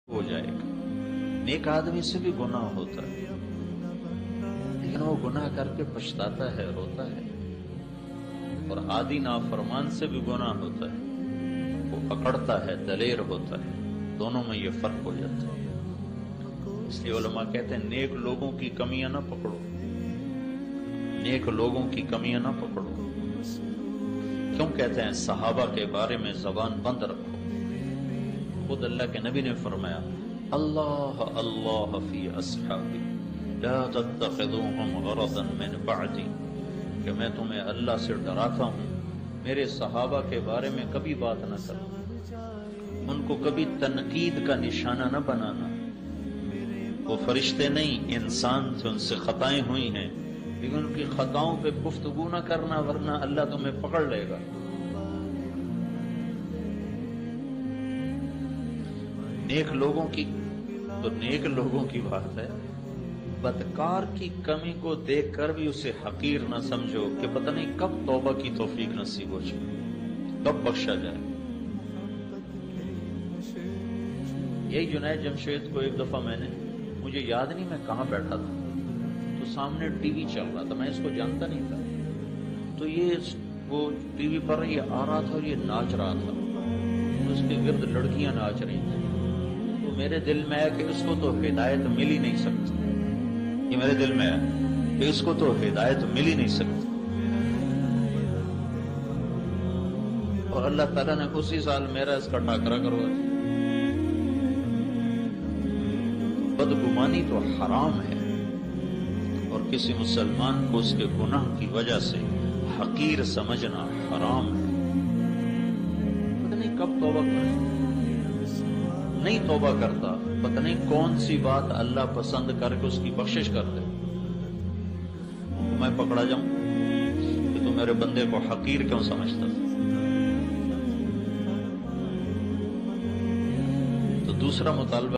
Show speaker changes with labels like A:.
A: ہو جائے گا۔ نیک آدمی سے بھی گناہ ہوتا ہے، لیکن وہ گناہ کر کے پچھتاتا ہے، روتا ہے، اور عادی نافرمان سے بھی گناہ ہوتا ہے، وہ اکڑتا ہے، دلیر ہوتا ہے، دونوں میں یہ فرق ہو جاتا ہے۔ اس لیے علماء کہتے ہیں نیک لوگوں کی کمیاں نہ پکڑو، نیک لوگوں کی کمیاں نہ پکڑو۔ کیوں کہتے ہیں صحابہ کے بارے میں زبان بند رکھو؟ خود اللہ کے نبی نے فرمایا اللہ اللہ فی اصحابی لا تتخذوهم غرضا من بعدی، کہ میں تمہیں اللہ سے ڈراتا ہوں میرے صحابہ کے بارے میں کبھی بات نہ کرنا، ان کو کبھی تنقید کا نشانہ نہ بنانا۔ وہ فرشتے نہیں، انسان تھے، ان سے خطائیں ہوئی ہیں، لیکن ان کی خطاؤں پہ گفتگو نہ کرنا، ورنہ اللہ تمہیں پکڑ لے گا۔ نیک لوگوں کی تو نیک لوگوں کی بات ہے، بدکار کی کمی کو دیکھ کر بھی اسے حقیر نہ سمجھو کہ پتہ نہیں کب توبہ کی توفیق نصیب ہو جائے، کب بخشا جائے۔ یہی جنید جمشید کو ایک دفعہ مجھے یاد نہیں میں کہاں بیٹھا تھا، تو سامنے ٹی وی چل رہا تھا، میں اس کو جانتا نہیں تھا، تو وہ ٹی وی پر یہ آ رہا تھا اور یہ ناچ رہا تھا، تو اس کے گرد لڑکیاں ناچ رہی تھیں، تو میرے دل میں ہے کہ اس کو تو ہدایت مل ہی نہیں سکتی، یہ میرے دل میں ہے کہ اس کو تو ہدایت مل ہی نہیں سکتی، اور اللہ تعالیٰ نے اسی سال میرا اس کا ٹاکرا کروا دیا۔ بدگمانی تو حرام ہے، اور کسی مسلمان کو اس کے گناہ کی وجہ سے حقیر سمجھنا حرام ہے۔ پتہ نہیں کب توبہ کرے، نہیں توبہ کرتا، پتہ نہیں کون سی بات اللہ پسند کر کے اس کی بخشش کر دے، تو میں پکڑا جاؤں کہ تو میرے بندے کو حقیر کیوں سمجھتا تھا۔ تو دوسرا مطالبہ